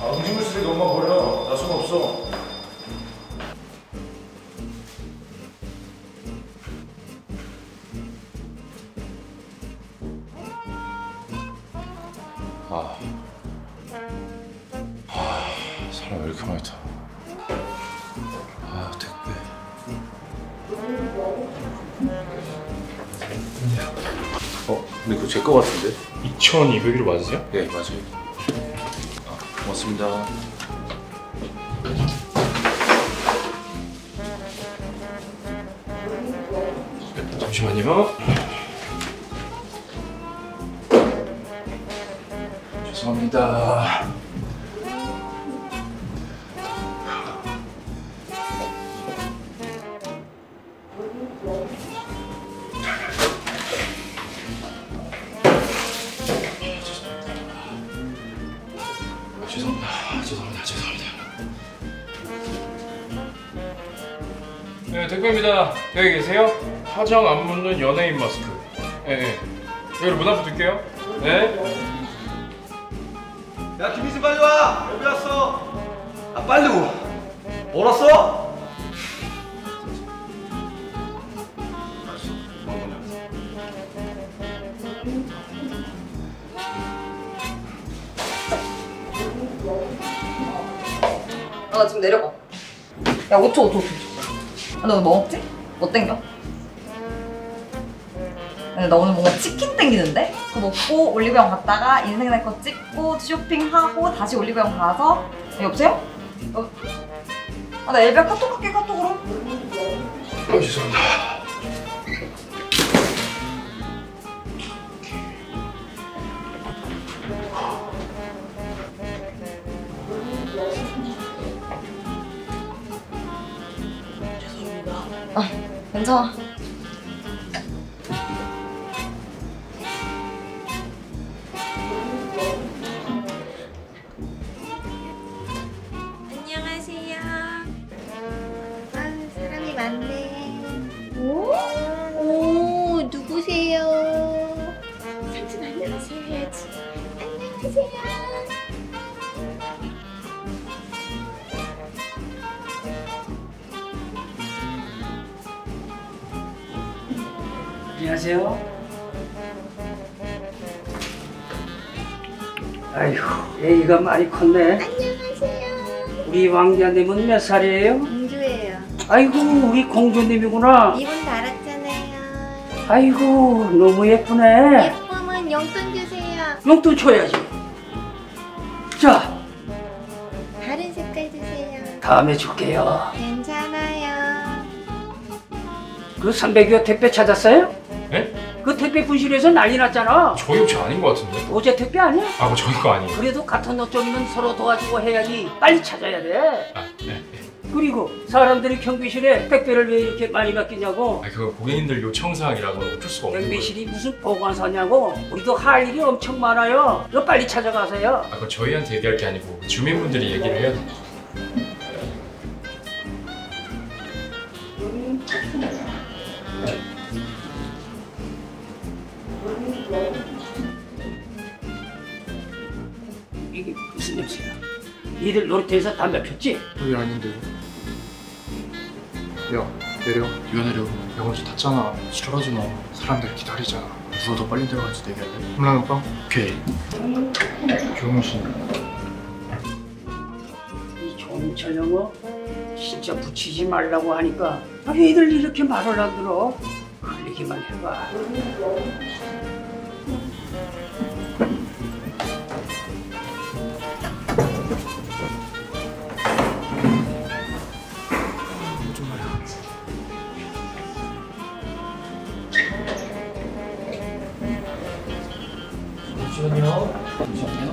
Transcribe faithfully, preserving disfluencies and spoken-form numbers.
아, 음식물 쓰레기 엄마 버려. 나 수고 없어. 아, 아, 사람 왜 이렇게 많이 타? 아, 택배. 어, 근데 그거 제 거 같은데? 이천이백 일 맞으세요? 네, 맞아요. 아, 고맙습니다. 잠시만요. 죄송합니다. 죄송합니다. 죄송합니다. 죄송합니다. 네, 택배입니다. 여기 계세요? 화장 안 묻는 연예인 마스크. 네, 네. 여기 문 앞에 둘게요. 네. 야, 김희진 빨리 와! 여기 왔어! 아, 빨리 와! 얼었어? 아, 나 지금 내려가. 야, 오 초, 오 초, 오 초. 아, 너 오늘 뭐 먹지? 뭐 땡겨? 근데 나 오늘 뭔가 치킨 땡기는데? 그거 먹고 올리브영 갔다가 인생 내 거 찍고 쇼핑하고 다시 올리브영 가서 야, 여보세요? 어? 아, 나 엘비야 카톡 할게, 카톡으로. 아, 죄송합니다. 아, 괜찮아. 안녕하세요. 아, 사람이 많네. 오? 오, 누구세요? 삼촌 안녕하세요 해야지. 안녕하세요. 안녕하세요. 아이고, 애기가 많이 컸네. 안녕하세요. 우리 왕자님은 몇 살이에요? 공주예요. 아이고, 우리 공주님이구나. 이분 달았잖아요. 아이고, 너무 예쁘네. 예쁨은 용돈 주세요. 용돈 줘야지. 자, 다른 색깔 주세요. 다음에 줄게요. 괜찮아요. 그 삼백여 택배 찾았어요? 네? 그 택배 분실해서 난리 났잖아. 저희 혹시 아닌 것 같은데? 어제 택배 아니야? 아, 그거 저희 거 아니에요. 그래도 같은 업종이면 서로 도와주고 해야지. 빨리 찾아야 돼. 아, 네. 그리고 사람들이 경비실에 택배를 왜 이렇게 많이 맡기냐고. 아, 그거 고객님들 요청사항이라고 어쩔 수가 없는 거예요. 경비실이 무슨 보관소냐고. 우리도 할 일이 엄청 많아요. 이거 빨리 찾아가세요. 아, 그거 저희한테 얘기할 게 아니고 주민분들이 얘기를 해야 돼요. 이게 무슨 냄새야? 니들 놀이터에서 담배 폈지? 여기 아닌데. 야, 내려. 네가 내려. 영원히 탔잖아. 지랄하지 마. 사람들 기다리잖아. 누가 더 빨리 들어갈지 내기할래? 홈런 오빠? 오케이. 조용신. 이 조민철 영어 진짜 붙이지 말라고 하니까 아, 왜들 이렇게 말을 안 들어? 흘리기만 해봐. 잠시만요.